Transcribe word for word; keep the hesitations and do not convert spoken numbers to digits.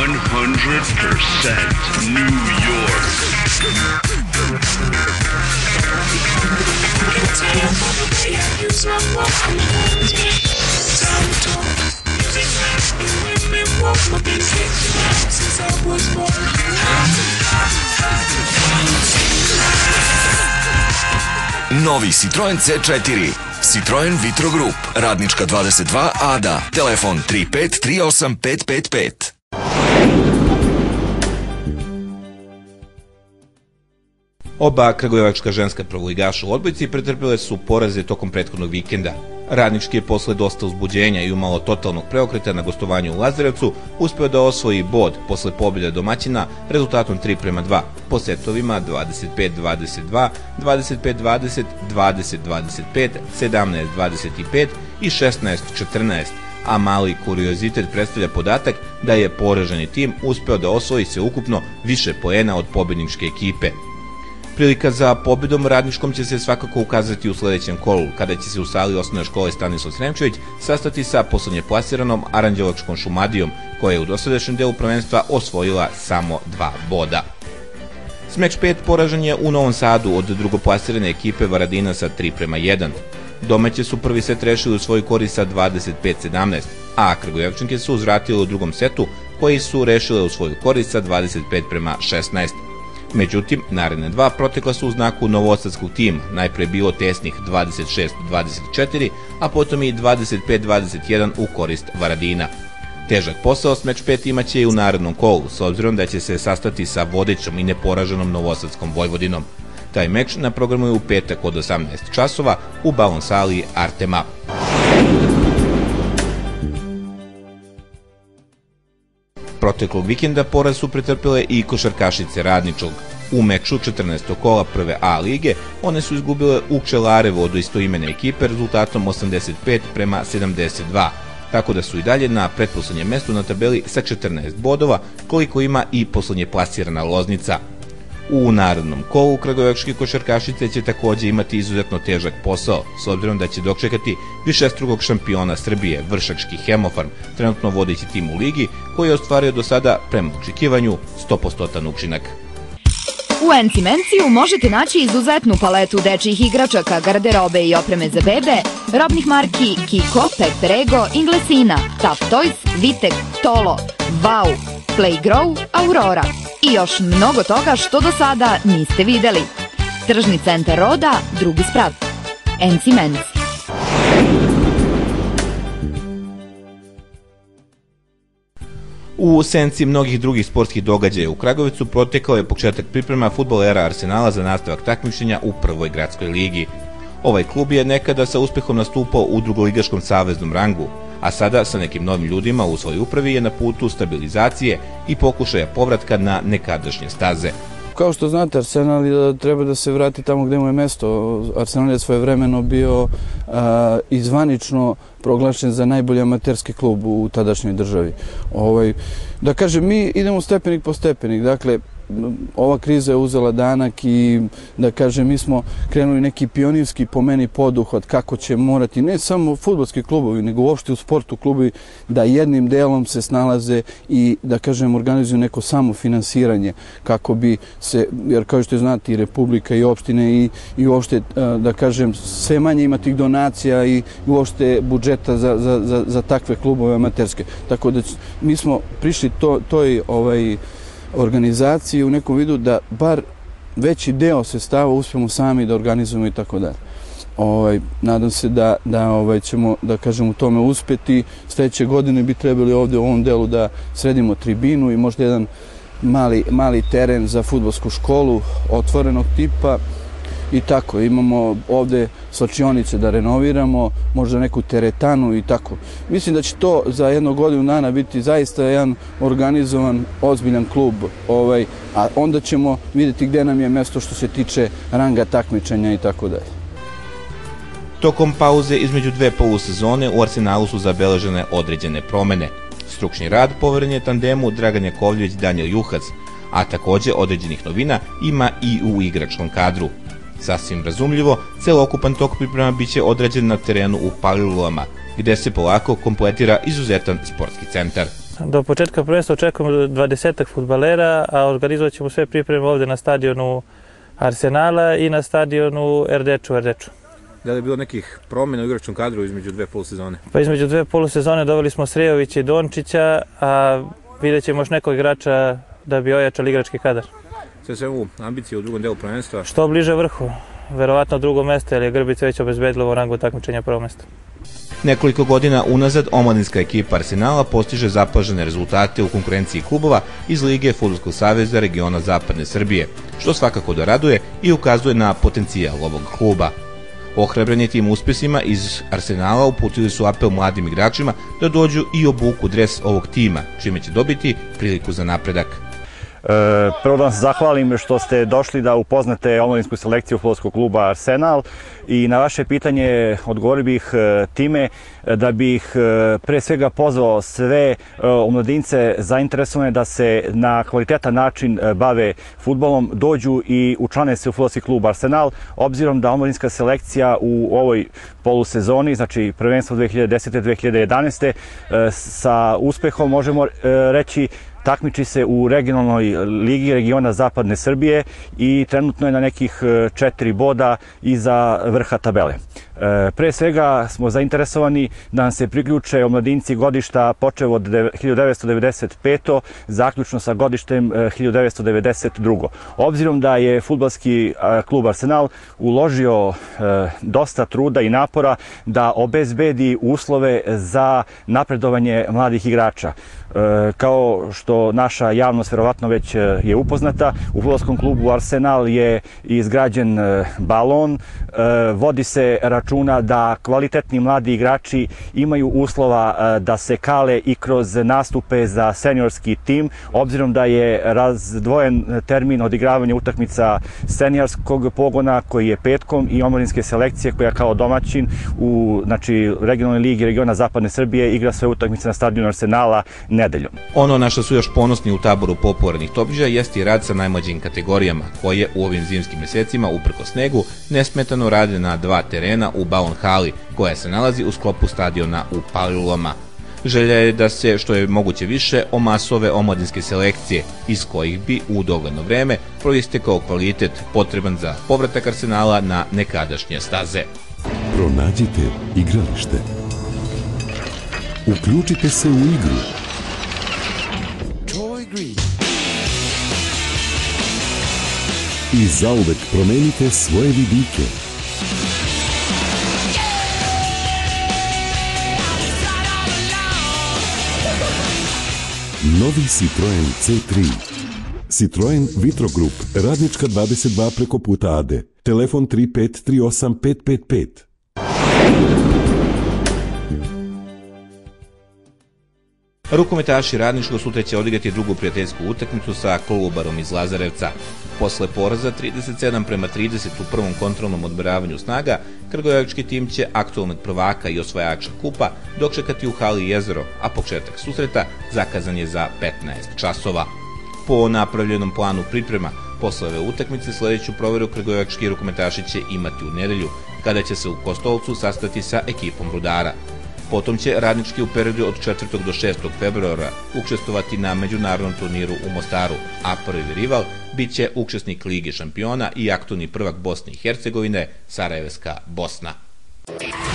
hundred percent New York. Novi Citroen C četiri, Citroen Vitro Group, Radnička dvadeset dva A D A, telefon tri pet tri osam pet pet pet. Oba kragujevačka ženska prvoligaša u odbojci pretrpile su poraze tokom prethodnog vikenda. Radnički je posle dosta uzbuđenja i umalo totalnog preokreta na gostovanju u Lazarevcu uspeo da osvoji bod posle pobjede domaćina rezultatom tri prema dva, po setovima dvadeset pet dvadeset dva, dvadeset pet dvadeset, dvadeset dvadeset pet, sedamnaest dvadeset pet i šesnaest četrnaest, a mali kuriozitet predstavlja podatak da je poraženi tim uspeo da osvoji sveukupno više poena od pobedničke ekipe. Prilika za pobedom Radničkom će se svakako ukazati u sledećem kolu, kada će se u sali osnovne škole Stanislav Sremčević sastati sa poslednje plasiranom Aranđelovačkom Šumadijom, koja je u dosadašnjem delu prvenstva osvojila samo dva boda. Smeč pet poražen je u Novom Sadu od drugoplasirane ekipe Varadina sa tri prema jedan. Domaće su prvi set rešili u svoju korist sa dvadeset pet sedamnaest, a Kragujevčanke su uzvratile u drugom setu, koji su rešile u svoju korist sa dvadeset pet prema šesnaest. Međutim, naredne dva protekla su u znaku novosadskog tima, najpre bilo tesnih dvadeset šest dvadeset četiri, a potom i dvadeset pet dvadeset jedan u korist Varadina. Težak posao Smeč pet imaće i u narednom kolu, s obzirom da će se sastati sa vodećom i neporaženom novosadskom Vojvodinom. Taj meč na programu je u petak od osamnaest časova u balon sali Artema. Proteklog vikenda poraz su pretrpile i košarkašice Radničkog. U meču četrnaestog kola prve A lige one su izgubile u Pčelarevu od istoimene ekipe rezultatom osamdeset pet prema sedamdeset dva, tako da su i dalje na pretposlednjem mestu na tabeli sa četrnaest bodova, koliko ima i poslednje plasirana Loznica. U narednom kolu kragujevačke košarkašice će takođe imati izuzetno težak posao, s obzirom da će dočekati višestrukog šampiona Srbije, Vršački Hemofarm, trenutno vodeći tim u ligi, koji je ostvario do sada, prema očekivanju, sto posto učinak. U Encimenciju možete naći izuzetnu paletu dečjih igračaka, garderobe i opreme za bebe, robnih marki Kiko, Pet Rego, Inglesina, Tough Toys, Vitek, Tolo, Wow, Playgrow, Aurora i još mnogo toga što do sada niste videli. Tržni centar Roda, drugi sprat. Encimenci. U senci mnogih drugih sportskih događaja u Kragujevcu protekao je početak priprema fudbalera Arsenala za nastavak takmičenja u prvoj gradskoj ligi. Ovaj klub je nekada sa uspehom nastupao u drugoligaškom saveznom rangu, a sada sa nekim novim ljudima u svojoj upravi je na putu stabilizacije i pokušaja povratka na nekadašnje staze. Kao što znate, Arsenal treba da se vrati tamo gde mu je mesto. Arsenal je svojevremeno bio a, izvanično proglašen za najbolji amaterski klub u tadašnjoj državi. Ovaj, da kažem, mi idemo stepenik po stepenik, dakle, ova kriza je uzela danak i da kažem mi smo krenuli neki pionirski po meni poduhvat kako će morati ne samo fudbalski klubovi nego uopšte u sportu klubovi da jednim delom se snalaze i da kažem organizuju neko samofinansiranje kako bi se, jer kao što znate i Republika i opštine i, i uopšte da kažem sve manje ima tih donacija i uopšte budžeta za, za, za, za takve klubove amaterske. Tako da mi smo prišli to, toj ovaj organizaciji u nekom vidu da bar veći deo sredstava uspemo sami da organizujemo i tako dalje. Ovaj, nadam se da, da ovaj, ćemo, da kažem, u tome uspeti. Sljedeće godine bi trebali ovde u ovom delu da sredimo tribinu i možda jedan mali, mali teren za fudbalsku školu otvorenog tipa i tako. Imamo ovde slačionice da renoviramo, možda neku teretanu i tako. Mislim da će to za jednu godinu dana biti zaista jedan organizovan, ozbiljan klub, ovaj, a onda ćemo vidjeti gde nam je mesto što se tiče ranga takmičenja i tako dalje. Tokom pauze između dve polusezone u Arsenalu su zabeležene određene promene. Stručni rad poveren je tandemu Dragan Jakovljević – Danijel Juhac, a takođe određenih novina ima i u igračkom kadru. Sasvim razumljivo, celokupan tok priprema biće odrađen na terenu u Palilulama, gde se polako kompletira izuzetan sportski centar. Do početka prvenstva očekujemo dvadesetak fudbalera, a organizovat ćemo sve pripreme ovde na stadionu Arsenala i na stadionu Erdeču u Erdeču. Da li je bilo nekih promjena u igračkom kadru između dve polusezone? Pa između dve polusezone doveli smo Srejovića i Dončića, a vidjet ćemo još nekog igrača da bi ojačali igrački kadar. Sve svemu ambicije u drugom delu prvenstva? Što bliže vrhu, verovatno drugo mesto, jer je Grbica već obezbedila u rangu takmičenja prvo mesto. Nekoliko godina unazad omladinska ekipa Arsenala postiže zapažene rezultate u konkurenciji klubova iz Lige Fudbalskog saveza regiona Zapadne Srbije, što svakako da raduje i ukazuje na potencijal ovog kluba. Ohrabreni tim uspesima iz Arsenala uputili su apel mladim igračima da dođu i obuku dres ovog tima, čime će dobiti priliku za napredak. Prvo da vam se zahvalim što ste došli da upoznate omladinsku selekciju fudbalskog kluba Arsenal i na vaše pitanje odgovorio bih time da bih pre svega pozvao sve omladince zainteresovane da se na kvalitetan način bave fudbalom, dođu i učlane se u fudbalski klub Arsenal, obzirom da omladinska selekcija u ovoj polusezoni, znači prvenstvo dve hiljade desete dve hiljade jedanaeste, sa uspehom možemo reći takmiči se u regionalnoj ligi regiona Zapadne Srbije i trenutno je na nekih četiri boda iza vrha tabele. Pre svega smo zainteresovani da nam se priključe omladinci godišta počev od hiljadu devetsto devedeset pete. zaključno sa godištem hiljadu devetsto devedeset druge. Obzirom da je fudbalski klub Arsenal uložio dosta truda i napora da obezbedi uslove za napredovanje mladih igrača. Kao što naša javnost verovatno već je upoznata, u fudbalskom klubu Arsenal je izgrađen balon, vodi se računa da kvalitetni mladi igrači imaju uslova da se kale i kroz nastupe za seniorski tim, obzirom da je razdvojen termin odigravanja utakmica seniorskog pogona koji je petkom i omladinske selekcije koja kao domaćin u znači, regionalnoj ligi regiona Zapadne Srbije igra sve utakmice na stadionu Arsenala nedeljom. Ono na što su još ponosni u taboru popularnih topđa jeste i rad sa najmlađim kategorijama, koje u ovim zimskim mesecima, uprko snegu, nesmetano rade na dva terena u balon hali, koja se nalazi u sklopu stadiona u Palilulama. Želja je da se što je moguće više omasove omladinske selekcije, iz kojih bi u dogledno vreme proistekao kvalitet potreban za povratak Arsenala na nekadašnje staze. Pronađite igralište. Uključite se u igru. I zauvek promenite svoje vidike. Novi Citroen C tri. Citroen Vitro Group, Radnička dvadeset dva preko puta Ade. Telefon tri pet tri osam pet pet pet. Rukometaši Radničkog sutra će odigrati drugu prijateljsku utakmicu sa Kolubarom iz Lazarevca. Posle poraza trideset sedam prema trideset u prvom kontrolnom odmeravanju snaga, kragujevački tim će aktualnog prvaka i osvajača kupa dočekati u hali Jezero, a početak susreta zakazan je za petnaest časova. Po napravljenom planu priprema, posle ove utakmice sledeću proveru kragujevački rukometaši će imati u nedelju, kada će se u Kostolcu sastati sa ekipom Rudara. Potom će Radnički u periodu od četvrtog do šestog februara učestvovati na međunarodnom turniru u Mostaru, a prvi rival bit će učesnik Lige šampiona i aktualni prvak Bosne i Hercegovine, Sarajevska Bosna.